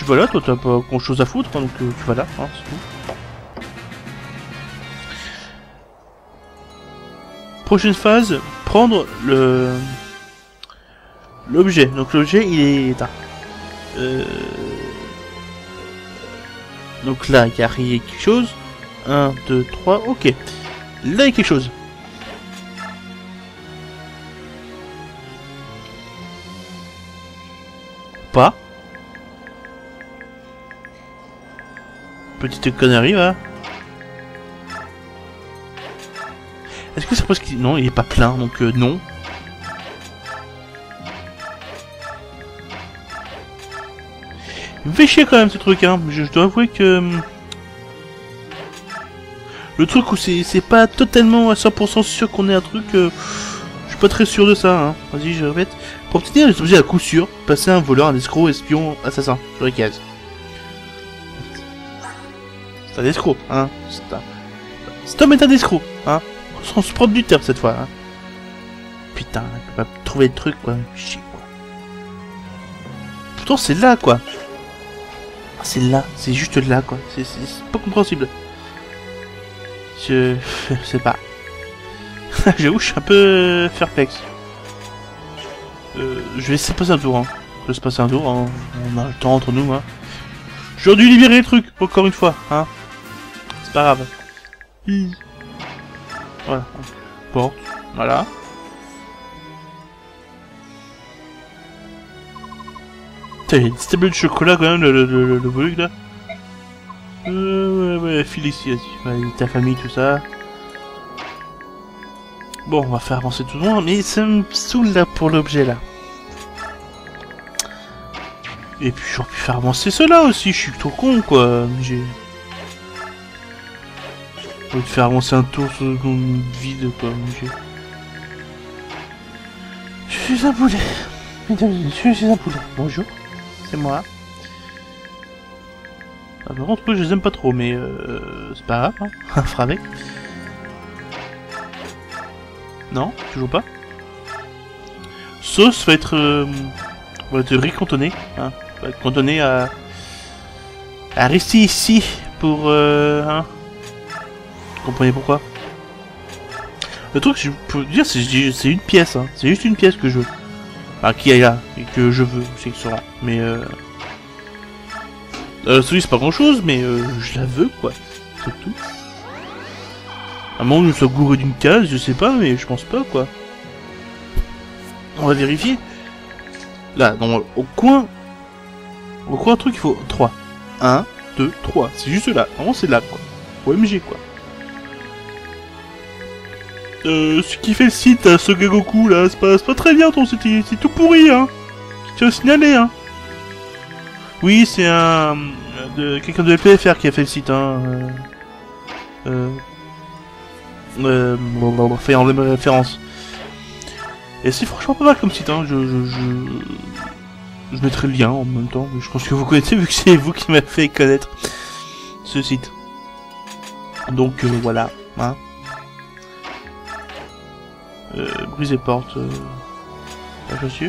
tu vas là, toi t'as pas grand chose à foutre, hein, donc tu vas là, hein, c'est tout. Prochaine phase, prendre l'objet. Donc l'objet il est... Donc là il y a quelque chose. 1, 2, 3, ok. Là il y a quelque chose. Pas. Petite connerie va. Est-ce que c'est parce qu'il... Non, il est pas plein, donc non. Il me fait chier quand même ce truc, hein. Je dois avouer que... Le truc où c'est pas totalement à 100% sûr qu'on ait un truc... Je suis pas très sûr de ça, hein. Vas-y, je répète. Pour obtenir les objets à coup sûr, passer un voleur, un escroc, espion, assassin sur les cases. C'est un escroc, hein. Cet homme est un escroc, hein. Au sens propre du terme cette fois, hein. Putain, il peut pas trouver le truc, quoi. Chier, quoi. Pourtant, c'est là, quoi. C'est là, c'est juste là, quoi. C'est pas compréhensible. Je sais pas. J'avoue, je suis un peu perplexe. Je vais essayer de passer un tour, hein. Je vais se passer un tour, hein. On a le temps entre nous, hein. J'aurais dû libérer le truc, encore une fois, hein. C'est pas grave. Voilà. Porte. Voilà. Putain, il y a une petite tablette de chocolat quand même, le volume là. Ouais, file ici, vas-y. Ouais, ta famille, tout ça. Bon, on va faire avancer tout le monde, mais ça me saoule là pour l'objet là. Et puis j'aurais pu faire avancer cela aussi, je suis trop con quoi. J'ai envie de faire avancer un tour sur une vide quoi. Je suis un poulet. Mesdames et messieurs, je suis un poulet. Bonjour, c'est moi. Ah, par contre, je les aime pas trop, mais c'est pas grave, hein. On fera avec. Non, toujours pas. Sauce va être récantonné, hein. Va être cantonné à rester ici pour hein. Vous comprenez pourquoi? Le truc, je peux dire, c'est une pièce, hein. C'est juste une pièce que je veux. Enfin, qui est là et que je veux, c'est excellent. Mais celui c'est pas grand chose, mais je la veux quoi. C'est tout. À moins que je sois gouré d'une case, je sais pas, mais je pense pas quoi. On va vérifier. Là, non, au coin, un truc, il faut 3. 1, 2, 3. C'est juste là. Vraiment, c'est là quoi. OMG quoi. Ce qui fait le site, ce Gagoku là, c'est pas très bien ton site, c'est tout pourri hein. Je tiens à signaler hein. Oui, c'est quelqu'un de LPFR qui a fait le site hein. Fait en référence. Et c'est franchement pas mal comme site hein. Je mettrai le lien en même temps, mais je pense que vous connaissez vu que c'est vous qui m'avez fait connaître ce site. Donc voilà, hein. Briser porte. La chaussure.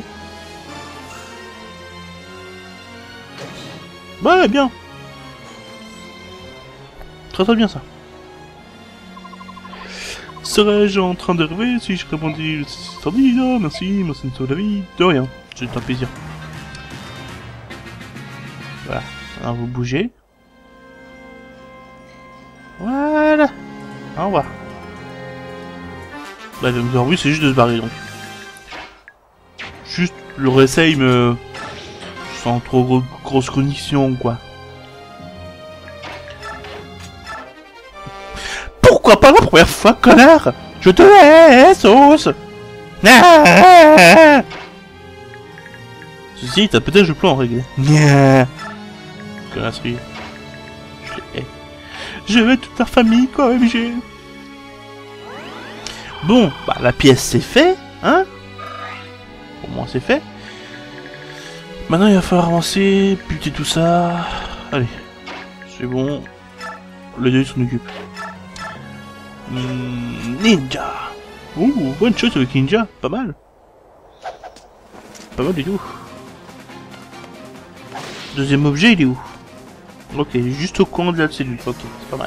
Ouais, bien. Très très bien ça. Serais-je en train de rêver si je répondis non, merci de la vie. De rien, c'est un plaisir. Voilà, alors vous bougez. Voilà. Au revoir. Bah, leur but c'est juste de se barrer donc. Juste le réessaye me... sans trop grosse condition quoi. Pourquoi pas la première fois, connard? Je te laisse, sauce. Ceci, t'as peut-être le plan réglé. Connasserie. Je les hais. Je vais toute ta famille quoi, MG. Bon, bah la pièce c'est fait, hein? Au moins c'est fait. Maintenant il va falloir avancer, buter tout ça. Allez, c'est bon. Le deuil s'en occupe. Ninja. Ouh, one shot avec Ninja, pas mal. Pas mal du tout. Deuxième objet, il est où? Ok, juste au coin de la cellule. Ok, c'est pas mal.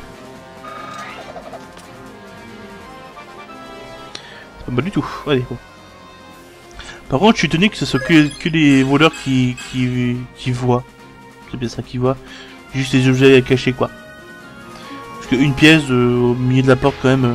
C'est pas mal du tout. Allez, bon. Par contre, je suis étonné que ce soit que les voleurs qui voient. C'est bien ça, qui voient. Juste les objets cachés, quoi. Parce qu'une pièce au milieu de la porte, quand même...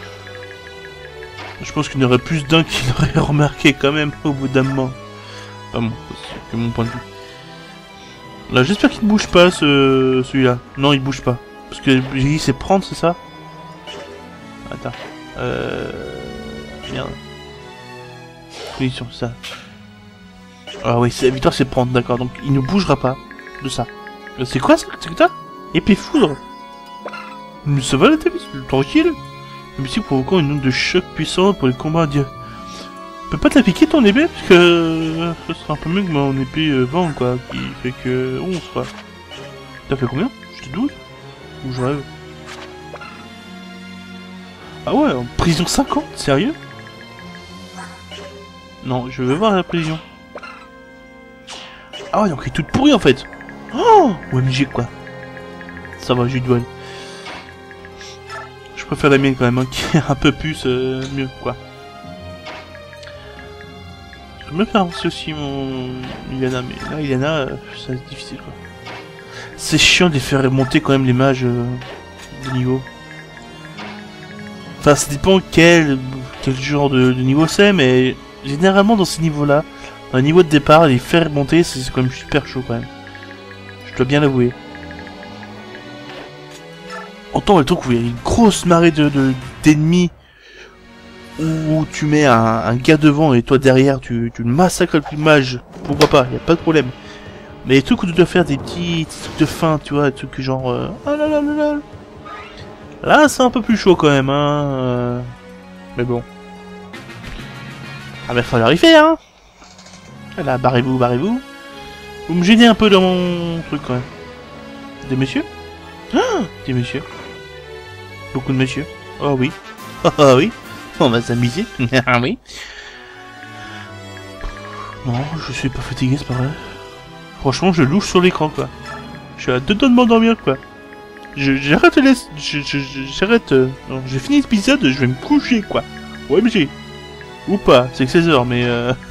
je pense qu'il y en aurait plus d'un qui l'aurait remarqué, quand même, au bout d'un moment. Pas bon, c'est mon point de vue. Là, j'espère qu'il ne bouge pas, celui-là. Non, il bouge pas. Parce que j'ai dit, c'est prendre, c'est ça? Attends. Merde. Position, ça. Ah oui, la victoire, c'est prendre, d'accord. Donc, il ne bougera pas de ça. C'est quoi ça? C'est que t'as? Épée foudre. Mais ça va la tête, tranquille. Mais si provoquant une onde de choc puissant pour les combats indiens. Tu peux pas te la piquer ton épée? Parce que ce sera un peu mieux que mon épée 20 quoi. Qui fait que 11 quoi. T'as fait combien? J'étais 12? Ou je rêve? Ah ouais, en prison 50? Sérieux? Non, je veux voir la prison. Ah ouais, donc elle est toute pourrie en fait. Oh, OMG quoi. Ça va, j'ai du doigt. Je préfère la mienne quand même, hein, qui est un peu plus mieux quoi. Je peux me faire avancer aussi mon Iliana, mais là Iliana, ça va être difficile quoi. C'est chiant de les faire remonter quand même les mages de niveau. Enfin, ça dépend quel genre de niveau c'est, mais généralement dans ces niveaux-là, dans le niveau de départ, les faire remonter, c'est quand même super chaud quand même. Je dois bien l'avouer. Autant le truc où il y a une grosse marée d'ennemis, où tu mets un gars devant et toi derrière, tu le massacres avec le mage, pourquoi pas, y a pas de problème. Mais les trucs où tu dois faire des petits trucs de fin, tu vois, des trucs genre... ah là là là là. Là, c'est un peu plus chaud quand même, hein. Mais bon. Ah bah, faut l'arriver, hein. Là, barrez-vous, barrez-vous. Vous me gênez un peu dans mon truc quand même. Des messieurs? Ah, des messieurs. Beaucoup de messieurs. Oh oui. Oh oui. On va s'amuser. Ah oui. Non, je suis pas fatigué, c'est pas vrai. Franchement, je louche sur l'écran, quoi. Je suis à 2 doigts de m'endormir, quoi. J'arrête de laisser... J'arrête... Non, j'ai fini l'épisode, je vais me coucher, quoi. OMG. Ou pas, c'est que 16h, mais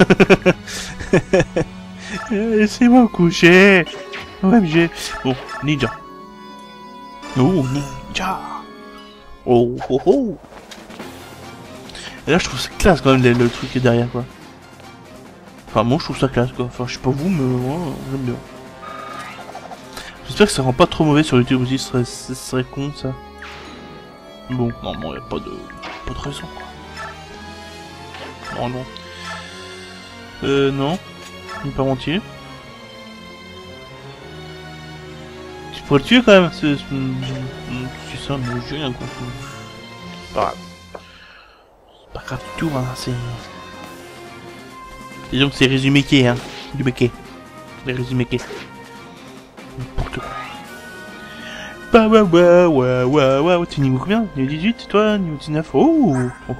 laissez-moi me coucher. OMG. Bon, ninja. Oh, ninja. Oh, oh, oh. Et là, je trouve ça classe, quand même, le truc qui est derrière, quoi. Enfin, moi, je trouve ça classe, quoi. Enfin, je sais pas vous, mais moi, j'aime bien. J'espère que ça rend pas trop mauvais sur YouTube aussi, ce serait con, ça. Bon, non, y a pas de raison, quoi. Non, non. Non. Il est pas entier. Tu pourrais le tuer, quand même. C'est ça, mais j'ai rien, quoi. C'est pas grave. C'est pas grave du tout, hein, c'est... Disons que c'est résumé qui, hein. Du béquet. Les résumés qui. N'importe quoi. Bah ouais. Tu es niveau combien? Niveau 18, toi? Niveau 19? Oh.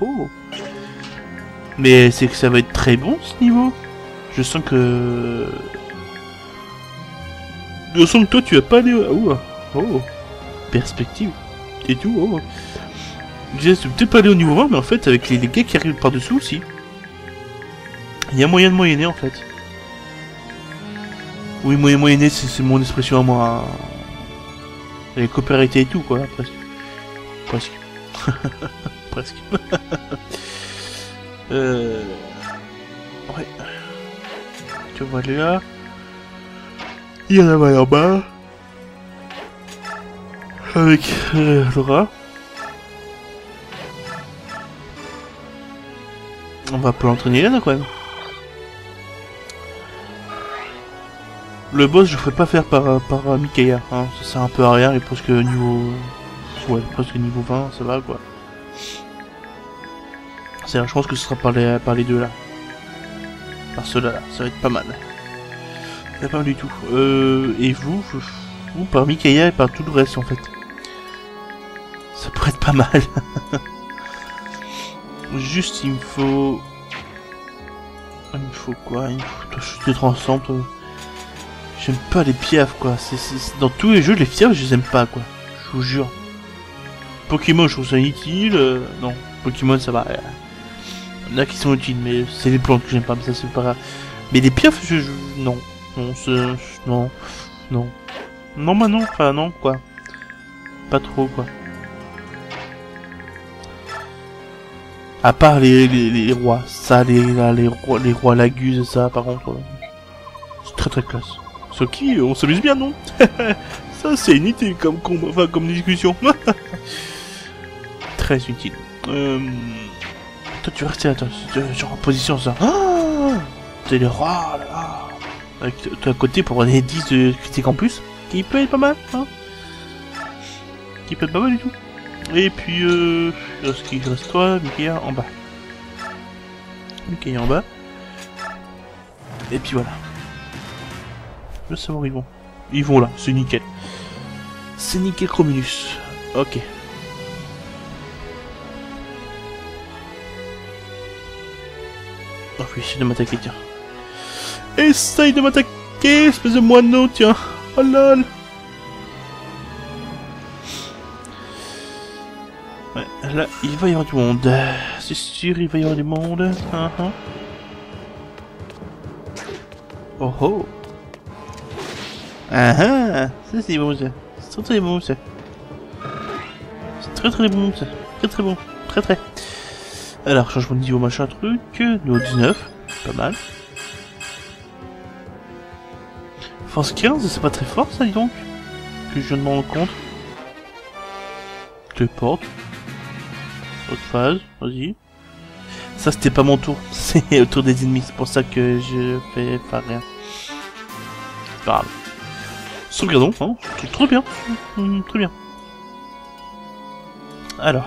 Mais c'est que ça va être très bon, ce niveau. Je sens que... toi, tu vas pas aller... Oh. Perspective. Et tout, oh. Je vais peut-être pas aller au niveau 20, mais en fait, avec les gars qui arrivent par-dessous aussi. Il y a moyen de moyenner, en fait. Oui, moyenner, c'est mon expression à moi. Les coopératives et tout, quoi, presque. Presque. Ouais. Tu vois là. Il y en a en bas. Avec Laura. On va pas l'entraîner là, quand même. Le boss, je ferai pas faire par Mikaia, hein. Ça sert un peu à rien, et presque niveau... Ouais, presque niveau 20, ça va, quoi. Je pense que ce sera par les deux, là. Par ceux-là, là. Ça va être pas mal. Ça va pas mal du tout. Et vous par Mikaia et par tout le reste, en fait. Ça pourrait être pas mal. Juste, il me faut... Il me faut quoi? Il me faut... Je te transcende, toi. J'aime pas les piafs, quoi. Dans tous les jeux, les piafs, je les aime pas, quoi. Je vous jure. Pokémon, je trouve ça inutile. Non, Pokémon, ça va. Il y en a qui sont utiles, mais c'est les plantes que j'aime pas, mais ça, c'est pas grave. Mais les piafs, non. Non, non. Non. Non, bah non. Enfin, non, quoi. Pas trop, quoi. À part les rois. Ça, les rois Lagus, ça, par contre. C'est très très classe. Ce qui, on s'amuse bien, non? Ça, c'est inutile comme combat, enfin, comme discussion. Très utile. Toi, tu vas rester genre en position, ça. Ah, t'es le roi, là. Avec toi à côté pour avoir des 10 de critique en plus. Qui peut être pas mal, hein. Qui peut être pas mal du tout. Et puis, ce qui reste toi, Mickey en bas. Mickey en bas. Et puis voilà. Je veux savoir où ils vont. Ils vont là, c'est nickel. C'est nickel Chrominus. Ok. Oh oui, essaye de m'attaquer, tiens. Essaye de m'attaquer, espèce de moineau, tiens. Oh lol. Ouais, là, il va y avoir du monde. C'est sûr, il va y avoir du monde. Oh oh. Ah ah. Ça c'est bon ça. C'est très très bon ça. C'est très très bon ça. Très très bon. Très très. Alors, changement de niveau machin truc. Niveau 19. Pas mal. Force 15, c'est pas très fort ça dis donc. Que je viens de m'en rendre compte. Téléporte. Autre phase, vas-y. Ça c'était pas mon tour, c'est au tour des ennemis, c'est pour ça que je fais pas rien. C'est pas grave. Sauvegardons, hein, c'est trop bien. Très bien. Alors.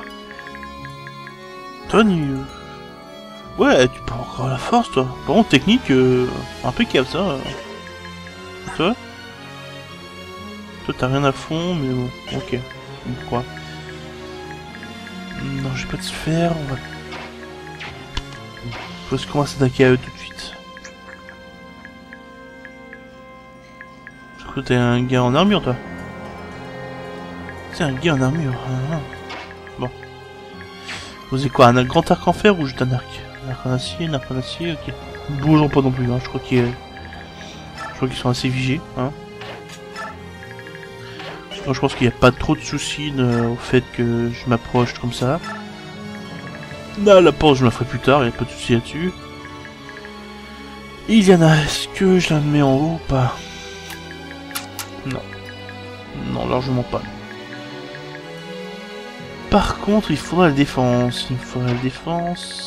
Toi, ouais, tu peux encore la force toi. Par contre, technique, impeccable ça. Toi t'as rien à fond, mais bon, ok. Quoi? Non, j'ai pas de sphère, on va... Faut se commencer à attaquer à eux tout de suite. Je crois que t'es un gars en armure, toi. C'est un gars en armure. Bon. Vous avez quoi, un grand arc en fer ou juste un arc? Un arc en acier, ok. Bougeons pas non plus, hein, je crois qu'ils sont assez vigés, hein. Je pense qu'il n'y a pas trop de soucis au fait que je m'approche comme ça. Là, la pause, je la ferai plus tard, il n'y a pas de soucis là-dessus. Iliana, est-ce que je la mets en haut ou pas? Non. Non, largement pas. Par contre, il faudra la défense. Il faudra la défense.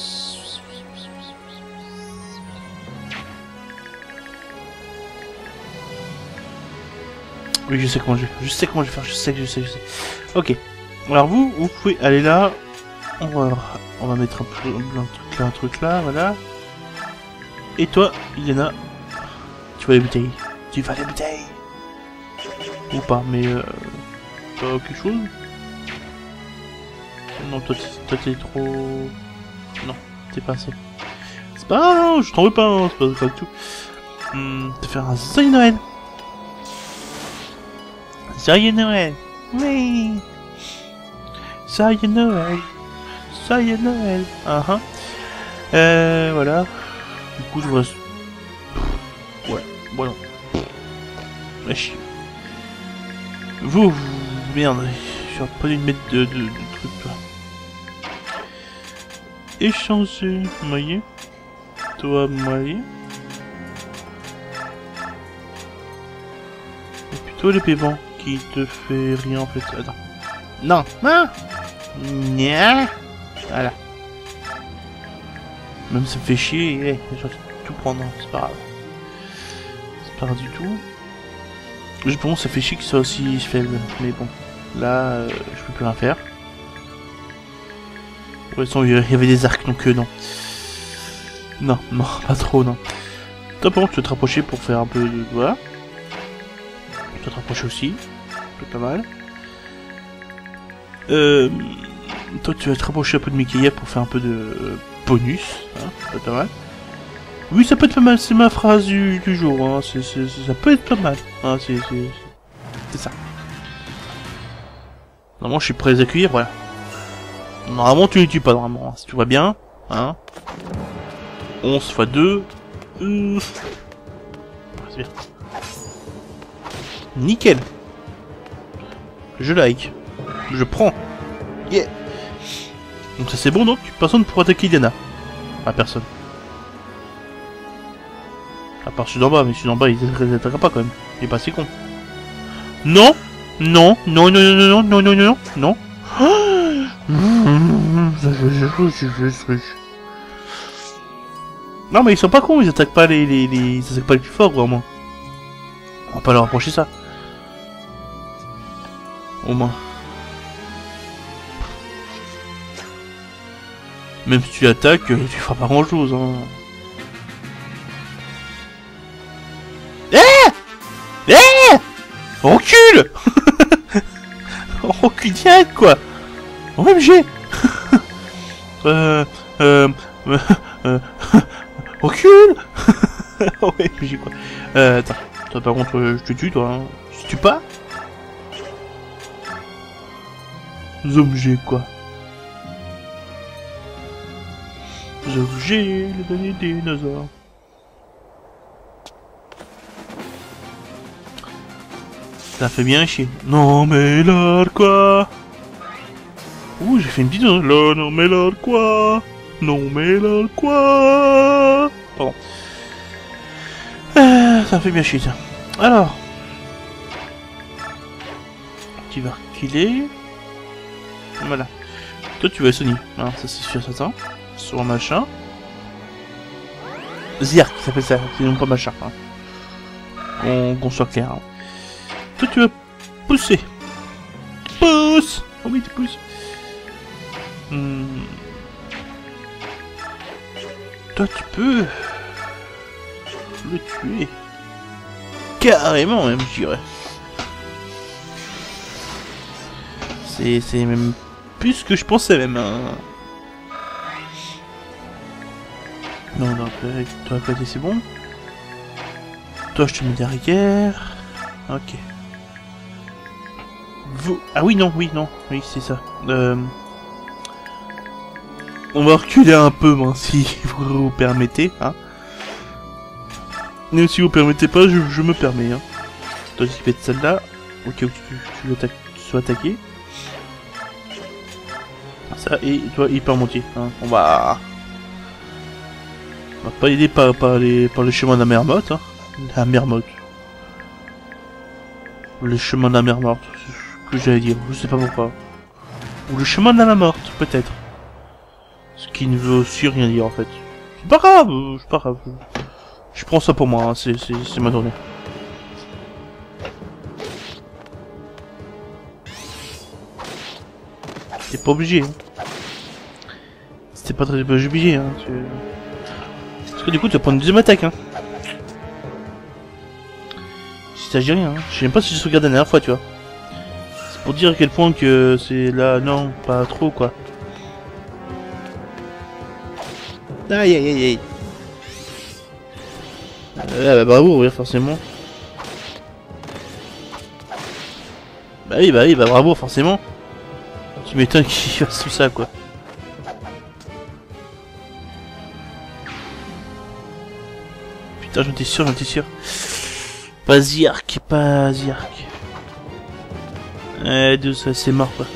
Oui, je sais comment je vais faire. Je sais comment je vais faire. Je sais. Ok. Alors vous pouvez aller là. On va mettre un truc là, voilà. Et toi, Iliana, tu vas les bouteilles. Tu vas les bouteilles. Ou pas, mais t'as quelque chose? Non, toi t'es trop... Non, t'es pas assez. C'est pas grave, je t'en veux pas, hein, c'est pas du tout. Te faire un Joyeux Noël. Joyeux Noël. Oui. Joyeux Noël. Joyeux Noël. Voilà. Du coup, je vois... Ouais, voilà. La chier. Vous... Merde, j'aurais pas dû mettre de trucs, toi. Échanger, voyez. Toi, voyez. Et puis toi, l'épée vent, qui te fait rien, en fait. Attends. Non, non. Nya. Voilà. Même ça me fait chier, j'ai tout prendre, c'est pas grave. C'est pas grave du tout. Juste pour moi ça fait chier qu'il soit aussi faible, mais bon. Là, je peux plus rien faire. De toute façon, il y avait des arcs, donc non. Non, pas trop, non. Toi par contre, tu vas te rapprocher pour faire un peu de... Voilà. Tu vas te rapprocher aussi. C'est pas mal. Toi, tu vas te rapprocher un peu de Mickey pour faire un peu de bonus. Hein, c'est pas mal. Oui, ça peut être pas mal, c'est ma phrase du jour, hein. Ça peut être pas mal. Hein, c'est ça. Normalement, je suis prêt à les accueillir, voilà. Normalement, tu les tues pas, normalement, si tu vois bien. Hein. 11 x 2. C'est bien. Nickel. Je like. Je prends. Yeah. Donc ça c'est bon, donc personne ne pourra attaquer Diana. Ah, personne. À part celui d'en bas, mais celui d'en bas il ne attaquera pas quand même. Il est pas assez con. Non. Non, non, non, non, non, non, non, non, non, mais ils sont pas cons, ils attaquent pas ils attaquent pas les plus forts, vraiment. On va pas leur approcher ça. Au moins. Même si tu attaques, tu feras pas grand chose, hein. Recule. Recule direct, quoi. OMG. Recule. OMG, quoi. Attends. Toi, par contre, je te tue, toi. Hein. Je te tue pas. OMG, quoi. OMG, le dernier dinosaure. Ça fait bien chier. Non mais là quoi. Ouh, j'ai fait une vidéo. Là, non mais là quoi. Non mais là quoi. Pardon. Ça fait bien chier ça. Alors. Tu vas reculer. Voilà. Toi tu vas Sony. Hein, ça c'est sûr certain. Sur un machin. Zirk, ça s'appelle ça. C'est non pas machin. Hein. Qu'on soit clair. Hein. Toi tu vas pousser. Pousse. Oh oui tu pousses. Toi tu peux le tuer. Carrément même je dirais. C'est même plus ce que je pensais même. Hein. Non, non, toi à côté c'est bon. Toi je te mets derrière. Ok. Vous... Ah oui, non, oui, c'est ça. On va reculer un peu, hein, si vous permettez, hein. Même si vous permettez pas, je me permets, hein. Toi, tu fais de celle-là, au cas où tu sois attaqué. Ça, et toi, hypermontier, hein. On va pas aider par le chemin de la mer morte, hein. La mer morte. Le chemin de la mer morte, c'est ce que j'allais dire, je sais pas pourquoi. Ou le chemin de la mer morte, peut-être. Ce qui ne veut aussi rien dire en fait. C'est pas grave, c'est pas grave. Je prends ça pour moi, hein. C'est ma journée. T'es pas obligé. Hein. C'était pas très obligé. Hein. Parce que du coup tu vas prendre une deuxième attaque. Hein. Si t'agis rien. Hein. Je sais même pas si je sauvegarde la dernière fois, tu vois. C'est pour dire à quel point que c'est là, non, pas trop quoi. Aïe aïe aïe aïe. Bah bravo, oui, forcément. Bah oui, bah bravo, forcément. Tu m'étonnes qu'il fasse tout ça, quoi. Putain, j'en étais sûr. Pas Zirk, pas Zirk. De ça, c'est mort, quoi.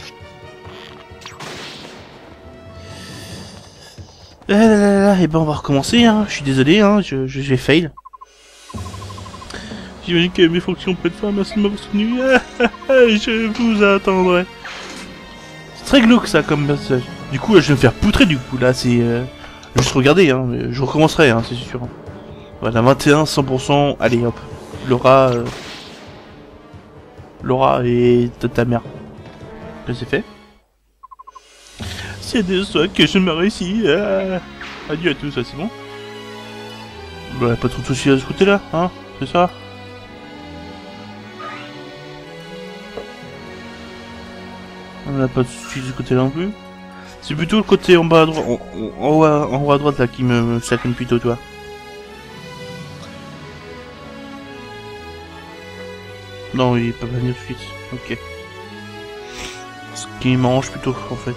Et ben on va recommencer, hein. Je suis désolé, hein. Je vais fail. J'imagine que mes fonctions peuvent être fin, merci de m'avoir soutenu. Je vous attendrai. C'est très glauque ça comme message. Du coup, je vais me faire poutrer du coup. Là, c'est juste regarder, hein. Je recommencerai, hein, c'est sûr. Voilà, 21, 100%. Allez, hop. Laura et ta mère. Que c'est fait. C'est de ça que je me réussis. Adieu à tous, ça c'est bon. Bah, pas trop de soucis à ce côté-là, hein. C'est ça. On n'a pas de soucis de ce côté-là non plus. C'est plutôt le côté en bas à droite, en haut à droite là qui me sacoune plutôt, toi. Non, il peut pas venir tout de suite. Ok. Ce qui m'arrange plutôt, en fait.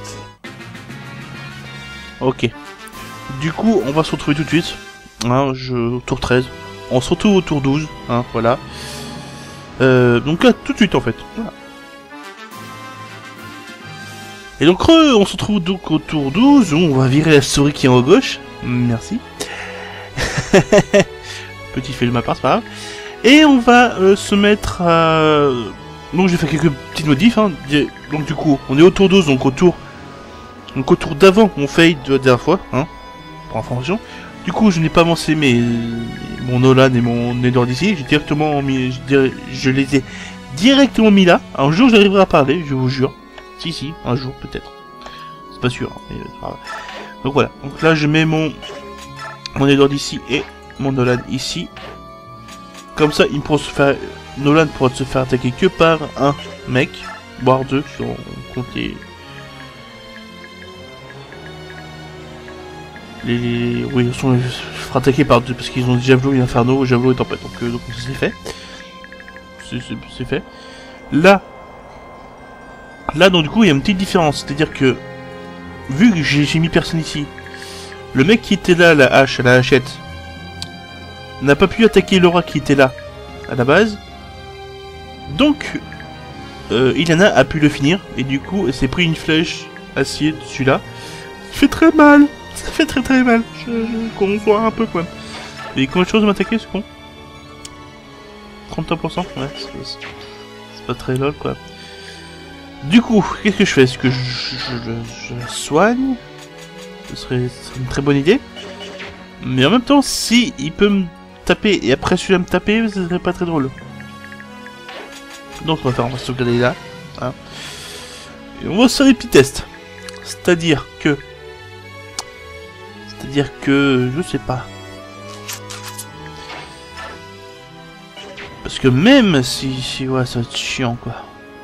Ok. Du coup, on va se retrouver tout de suite. Hein, tour 13. On se retrouve au tour 12. Hein, voilà. Donc là, tout de suite, en fait. Voilà. Et donc, on se retrouve donc au tour 12. On va virer la souris qui est en haut gauche. Merci. Petit fait de ma part, c'est pas grave. Et on va se mettre à... Donc j'ai fait quelques petites modifs. Hein. Donc du coup, on est au tour 12, donc au tour d'avant, on fait de la dernière fois. Hein, pour information. Du coup, je n'ai pas avancé mon Nolan et mon Nether d'ici. J'ai directement mis... Je les ai directement mis là. Un jour, j'arriverai à parler, je vous jure. Si, un jour peut-être. C'est pas sûr. Hein, mais, donc voilà. Donc là, je mets mon Nether d'ici et mon Nolan ici. Comme ça, il pourra se faire... Nolan pourra se faire attaquer que par un mec, voire deux, si on compte les... Oui, ils se fera attaquer par deux, parce qu'ils ont Javelot et Inferno, Javelot et Tempête, donc c'est fait. C'est fait. Là, donc du coup, il y a une petite différence, c'est-à-dire que, vu que j'ai mis personne ici, le mec qui était là, la hachette, n'a pas pu attaquer Laura qui était là, à la base. Donc, Ilana a pu le finir, et du coup, elle s'est pris une flèche acier dessus là. Ça fait très mal. Ça fait très mal. Je conçois un peu quoi. Et combien de choses m'attaquer, c'est con? 31%. Ouais, c'est pas très lol quoi. Du coup, qu'est-ce que je fais? Est-ce que je la soigne? Ce serait une très bonne idée. Mais en même temps, si il peut me taper et après celui-là me taper, ce serait pas très drôle. Donc on va sauvegarder là. Hein. Et on va se faire des petits tests. C'est-à-dire que... je sais pas. Parce que même si ouais, ça va être chiant quoi.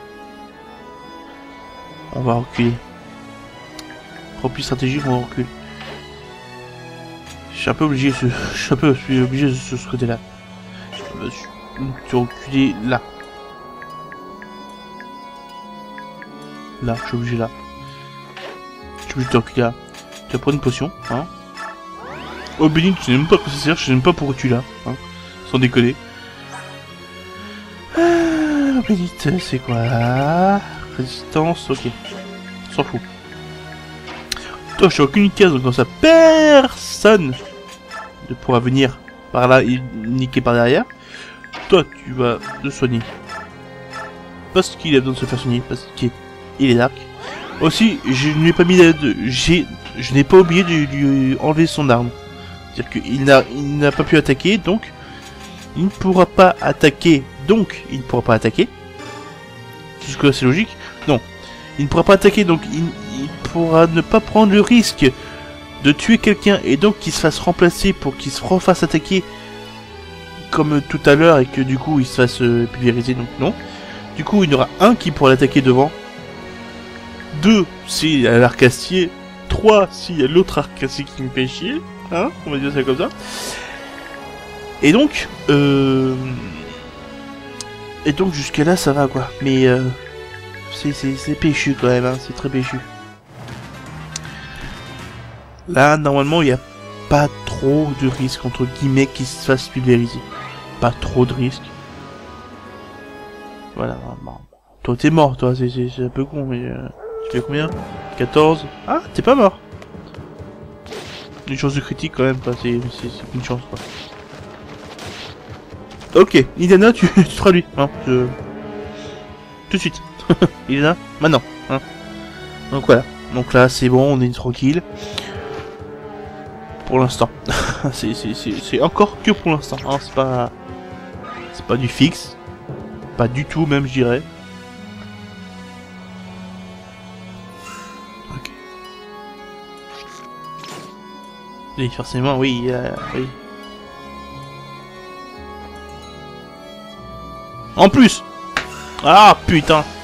On va reculer. Trop plus stratégique, on va reculer. Je suis un peu obligé de ce côté-là. Tu reculer là. Là, je suis obligé là. Je suis obligé de reculer là. Tu vas prendre une potion, hein. Oh Bénin, tu sais même pas à quoi ça sert, je sais même pas pourquoi tu l'as, hein. Sans déconner. Bénin, c'est quoi? Résistance, ok. S'en fout. Toi, je suis aucune case, donc comme ça, personne ne pourra venir par là et niquer par derrière. Toi, tu vas te soigner. Parce qu'il a besoin de se faire soigner, parce qu'il est dark. Aussi, je n'ai pas mis je n'ai pas oublié de lui enlever son arme. C'est-à-dire qu'il n'a pas pu attaquer, donc il ne pourra pas attaquer, Jusque-là, c'est logique. Non, il ne pourra pas attaquer, donc il pourra ne pas prendre le risque de tuer quelqu'un et donc qu'il se fasse remplacer pour qu'il se refasse attaquer comme tout à l'heure et que du coup il se fasse pulvériser, donc non. Du coup, il y en aura un qui pourra l'attaquer devant. 2 s'il y a l'arc-acier. 3 s'il y a l'autre arc-acier qui me fait chier. Hein, on va dire ça comme ça. Et donc jusqu'à là ça va quoi. Mais c'est péchu quand même, hein, c'est très péchu. Là normalement il n'y a pas trop de risque entre guillemets qu'il se fasse pulvériser. Pas trop de risque. Voilà, bon. Toi t'es mort toi, c'est un peu con mais tu fais combien? 14. Ah, t'es pas mort. Une chance de critique quand même quoi, c'est une chance quoi. Ok, Ilana, tu feras lui, hein, tout de suite. Ilana, maintenant, hein. Donc voilà, donc là c'est bon, on est tranquille. Pour l'instant. c'est encore que pour l'instant, hein, c'est pas du fixe. Pas du tout même je dirais. Ok. Oui, forcément, oui, oui. En plus! Ah, putain!